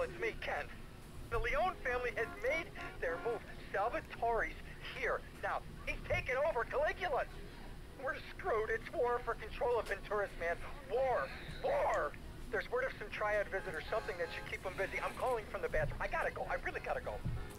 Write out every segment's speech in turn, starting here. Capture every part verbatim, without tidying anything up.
it's me, Ken. The Leone family has made their move. Salvatore's here. Now, he's taken over Caligula. We're screwed. It's war for control of Venturis, man. War. War! There's word of some triad visit or something that should keep him busy. I'm calling from the bathroom. I gotta go. I really gotta go.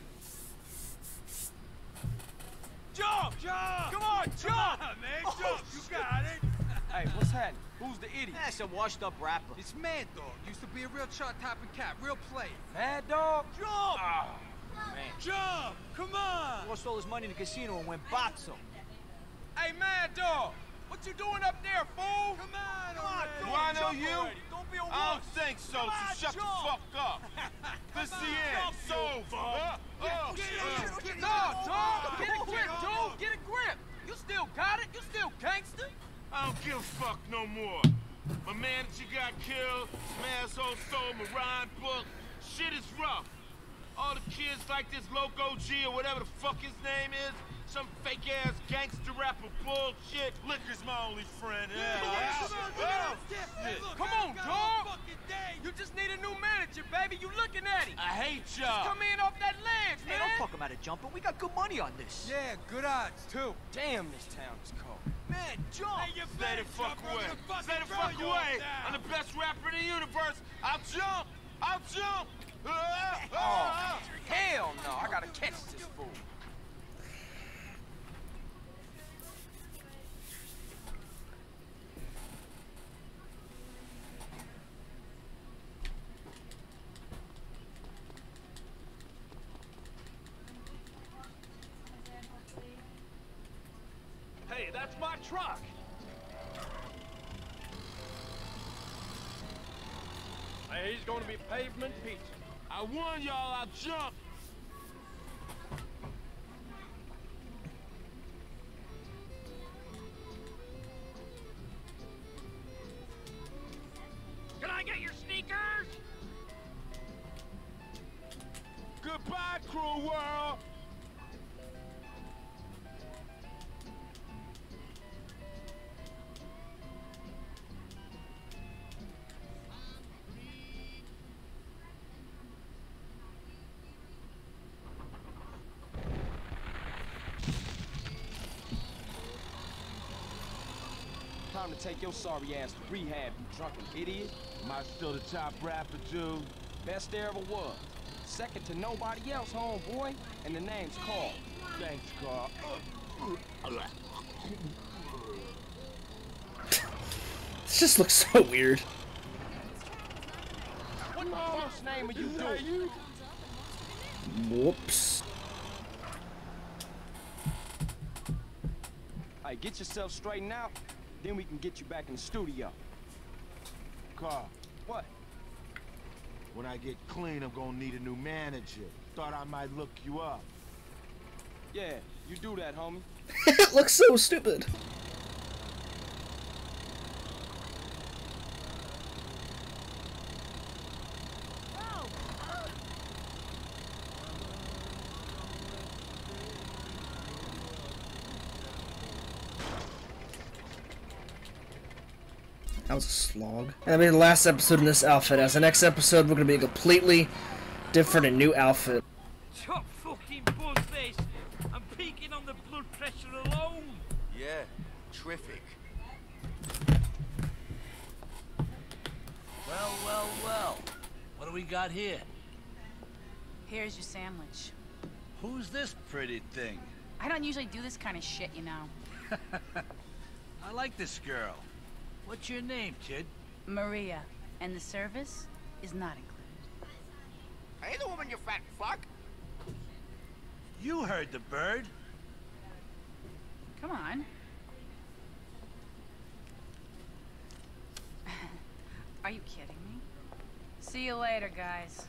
Jump! Jump! Come on, jump! Come on, man, jump! Oh, you got it! Hey, what's happening? Who's the idiot? That's a washed-up rapper. It's Mad Dog. Used to be a real chart-topping cat, real player. Mad Dog? Jump! Oh, man. Jump! Come on! He lost all his money in the casino and went boxo. Hey, Mad Dog! What you doing up there, fool? Come on, come on, Do I know you? Already. Don't be a I wuss. don't think so, Come on, so shut jump. the fuck up. This is the end. It's over. Uh, Get, uh, get, uh. get, get, no, dog! Get a grip, dude! Get a grip! You still got it? You still gangster? I don't give a fuck no more. My manager got killed. Some asshole stole my rhyme book. Shit is rough. All the kids like this Loco G or whatever the fuck his name is. Some fake-ass gangster rapper bullshit. Liquor's my only friend. Yeah. Come on, Well, come on, dog! You just need a new manager, baby. You looking at him. I hate y'all. Come in off that ledge, Hey, man. don't talk about a jumper. We got good money on this. Yeah, good odds, too. Damn, this town is cold. Man, jump! Hey, you Stay the fuck away. Stay the fuck away. I'm the best rapper in the universe. I'll jump. I'll jump. Oh, hell no. I gotta catch this fool. Hey, that's my truck! Hey, he's gonna be pavement pizza. I warn y'all, I'll jump. Can I get your sneakers? Goodbye, cruel world. Time to take your sorry ass to rehab, you drunken idiot. Am I still the top rapper, dude? Best there ever was. Second to nobody else, homeboy. And the name's Carl. Thanks, Carl. This just looks so weird. What the first name are you doing? Whoops. Hey, get yourself straightened out, then we can get you back in the studio. Carl, What? when I get clean, I'm gonna need a new manager. Thought I might look you up. Yeah, you do that, homie. It looks so stupid. That was a slog. And I made the last episode in this outfit. As the next episode, we're gonna be a completely different and new outfit. Chop fucking buzzface! I'm peaking on the blood pressure alone! Yeah, terrific. Well, well, well. What do we got here? Here's your sandwich. Who's this pretty thing? I don't usually do this kind of shit, you know. I like this girl. What's your name, kid? Maria. And the service is not included. Hey, the woman, you fat fuck. You heard the bird. Come on. Are you kidding me? See you later, guys.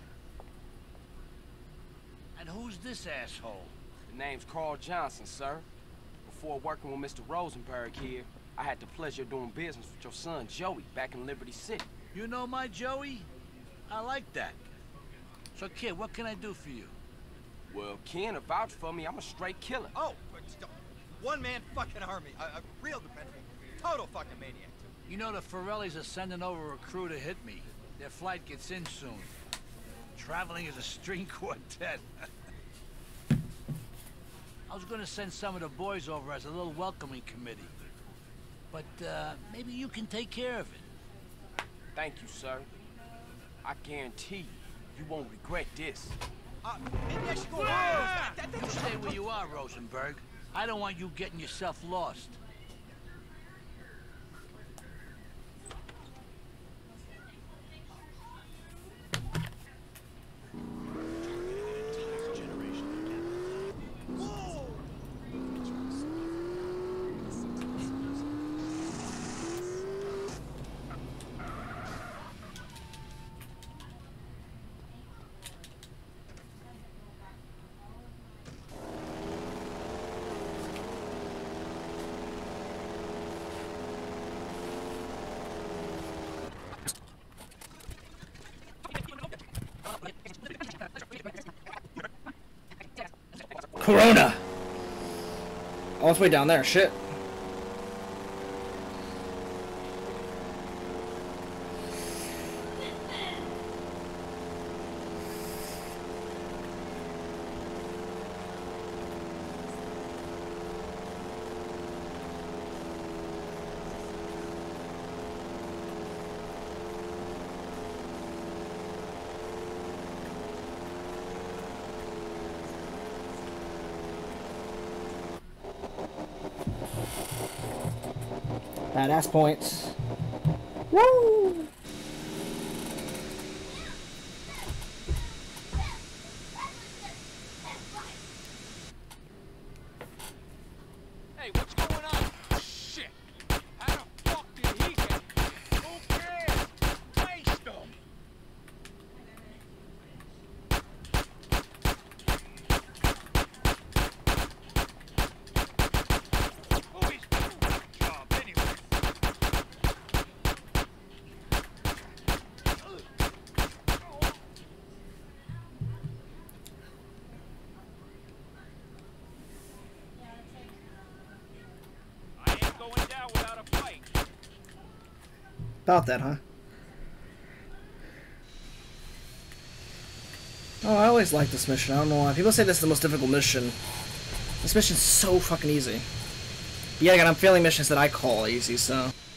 And who's this asshole? The name's Carl Johnson, sir. Before working with Mister Rosenberg here, I had the pleasure of doing business with your son, Joey, back in Liberty City. You know my Joey? I like that. So, kid, what can I do for you? Well, Ken, to vouch for me, I'm a straight killer. Oh, one-man fucking army. A, a real dependable. Total fucking maniac. You know the Forellis are sending over a crew to hit me. Their flight gets in soon. traveling as a string quartet. I was gonna send some of the boys over as a little welcoming committee. But, uh, maybe you can take care of it. Thank you, sir. I guarantee you, you won't regret this. Uh, maybe I should go. Ah! You stay where you are, Rosenberg. I don't want you getting yourself lost. Corona! Oh, it's way down there. Shit. Badass points. Woo! Hey, what's going on? Shit! How the fuck did he get? Who cares? Waste them! Who is doing that job anyway? I ain't going down without a fight. About that, huh? Oh, I always like this mission. I don't know why. People say this is the most difficult mission. This mission's so fucking easy. But yeah, again, I'm failing missions that I call easy, so...